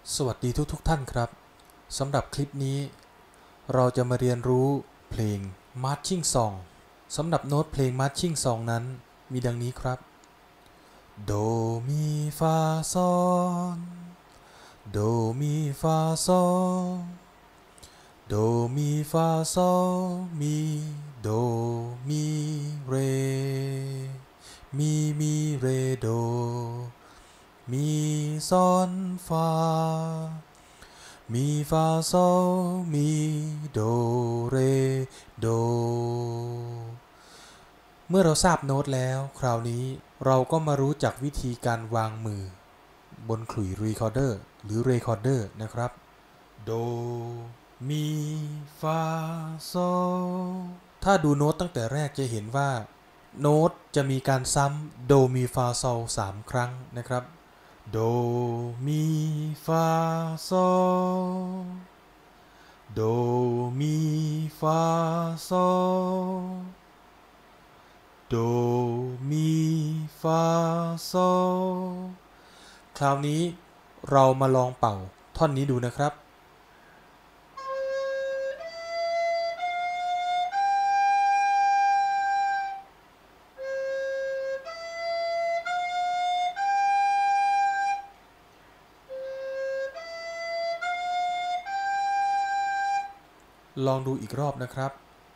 สวัสดีทุกท่านครับสำหรับคลิปนี้เราจะมาเรียนรู้เพลง Marching Song สำหรับโน้ตเพลง Marching Song นั้นมีดังนี้ครับโดมีฟาซอนโดมีฟาซอโดมีฟาซอมีโดมีเรมีเรโดมีซอนฟามีฟาโซมีโดเรโดเมื่อเราทราบโน้ตแล้วคราวนี้เราก็มารู้จักวิธีการวางมือบนขลุ่ยรีคอร์เดอร์หรือเรคคอร์เดอร์นะครับโดมีฟาโซถ้าดูโน้ตตั้งแต่แรกจะเห็นว่าโน้ตจะมีการซ้ำโดมีฟาโซ3 ครั้งนะครับโดมีฟาโซโดมีฟาโซโดมีฟาโซคราวนี้เรามาลองเป่าท่อนนี้ดูนะครับลองดูอีกรอบนะครับ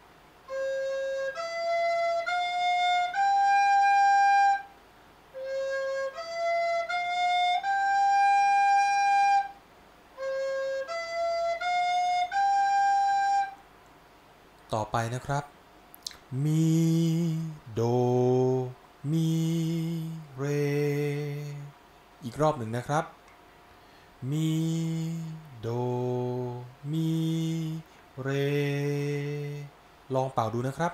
ต่อไปนะครับมีโดมีเรอีกรอบหนึ่งนะครับมีโดมีเรลองเป่าดูนะครับ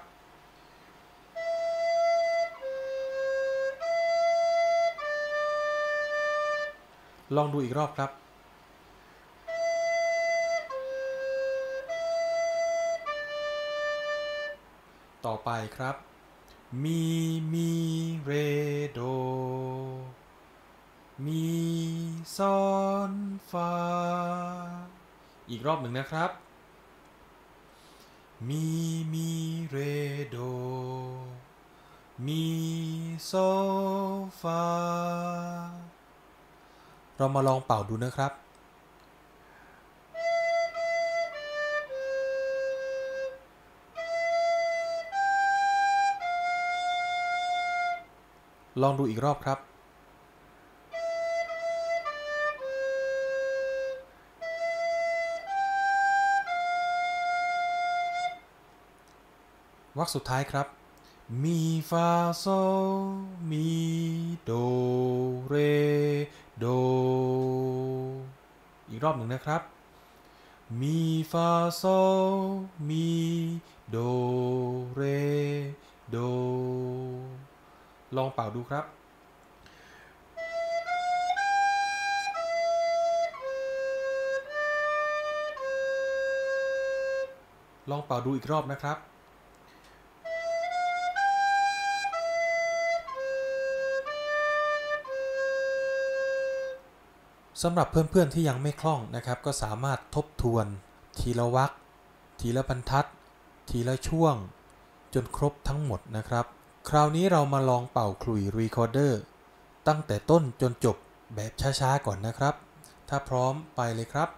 ลองดูอีกรอบครับต่อไปครับมีเรโดมีซอนฟาอีกรอบหนึ่งนะครับมีเรโดมีโซฟาเรามาลองเป่าดูนะครับลองดูอีกรอบครับวรรคสุดท้ายครับมีฟาโซมีโดเรโดอีกรอบหนึ่งนะครับมีฟาโซมีโดเรโดลองเป่าดูครับลองเป่าดูอีกรอบนะครับสำหรับเพื่อนๆที่ยังไม่คล่องนะครับก็สามารถทบทวนทีละวรรคทีละบรรทัดทีละช่วงจนครบทั้งหมดนะครับคราวนี้เรามาลองเป่าขลุ่ยรีคอร์เดอร์ตั้งแต่ต้นจนจบแบบช้าๆก่อนนะครับถ้าพร้อมไปเลยครับ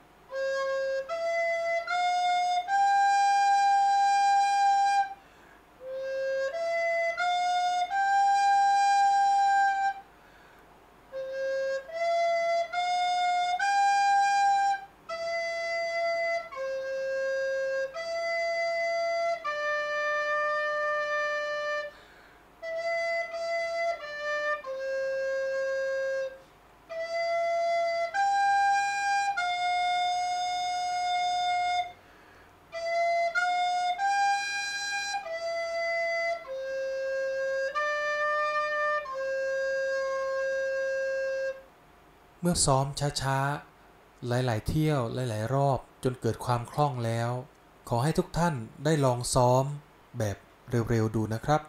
เมื่อซ้อมช้าๆหลายๆเที่ยวหลายๆรอบจนเกิดความคล่องแล้วขอให้ทุกท่านได้ลองซ้อมแบบเร็วๆดูนะครับ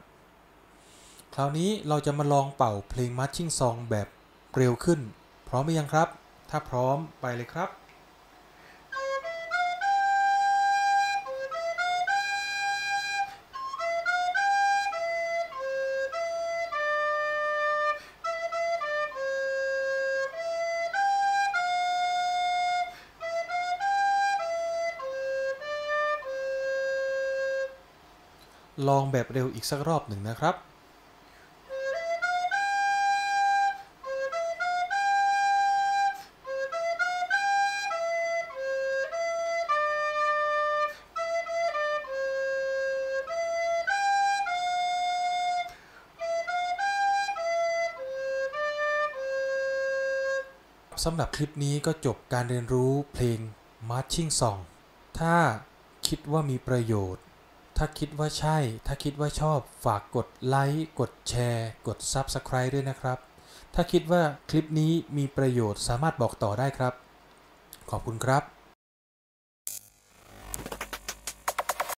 คราวนี้เราจะมาลองเป่าเพลง Marching Song แบบเร็วขึ้นพร้อมหรือยังครับถ้าพร้อมไปเลยครับลองแบบเร็วอีกสักรอบหนึ่งนะครับสำหรับคลิปนี้ก็จบการเรียนรู้เพลง Marching Song ถ้าคิดว่ามีประโยชน์ถ้าคิดว่าใช่ถ้าคิดว่าชอบฝากกดไลค์กดแชร์กด Subscribe ด้วยนะครับถ้าคิดว่าคลิปนี้มีประโยชน์สามารถบอกต่อได้ครับขอบคุณครับ